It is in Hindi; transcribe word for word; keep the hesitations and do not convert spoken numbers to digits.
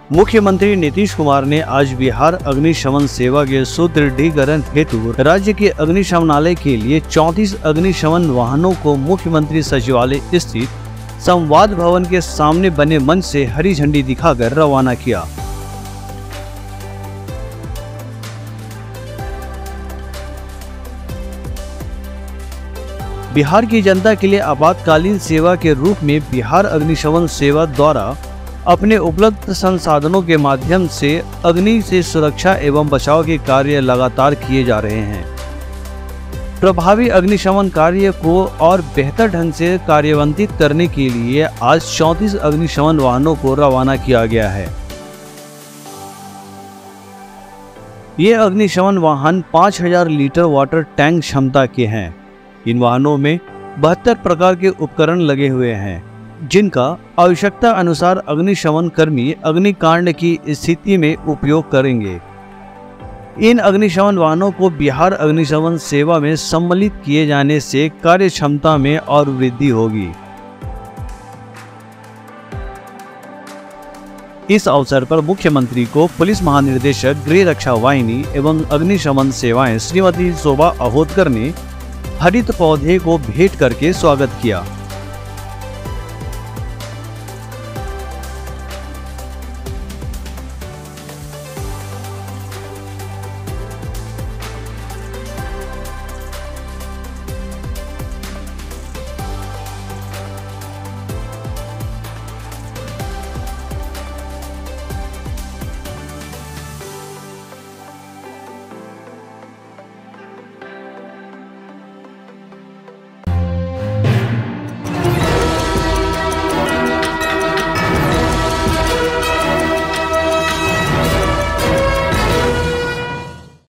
मुख्यमंत्री नीतीश कुमार ने आज बिहार अग्निशमन सेवा के सुदृढ़ीकरण हेतु राज्य के अग्निशमनालय के लिए चौंतीस अग्निशमन वाहनों को मुख्यमंत्री सचिवालय स्थित संवाद भवन के सामने बने मंच से हरी झंडी दिखाकर रवाना किया। बिहार की जनता के लिए आपातकालीन सेवा के रूप में बिहार अग्निशमन सेवा द्वारा अपने उपलब्ध संसाधनों के माध्यम से अग्नि से सुरक्षा एवं बचाव के कार्य लगातार किए जा रहे हैं। प्रभावी अग्निशमन कार्य को और बेहतर ढंग से कार्यान्वित करने के लिए आज चौंतीस अग्निशमन वाहनों को रवाना किया गया है। ये अग्निशमन वाहन पाँच हज़ार लीटर वाटर टैंक क्षमता के हैं। इन वाहनों में बहत्तर प्रकार के उपकरण लगे हुए हैं, जिनका आवश्यकता अनुसार अग्निशमन कर्मी अग्निकांड की स्थिति में उपयोग करेंगे। इन अग्निशमन वाहनों को बिहार अग्निशमन सेवा में सम्मिलित किए जाने से कार्य क्षमता में और वृद्धि होगी। इस अवसर पर मुख्यमंत्री को पुलिस महानिदेशक गृह रक्षा वाहिनी एवं अग्निशमन सेवाएं श्रीमती शोभा अहोदकर ने हरित पौधे को भेंट करके स्वागत किया।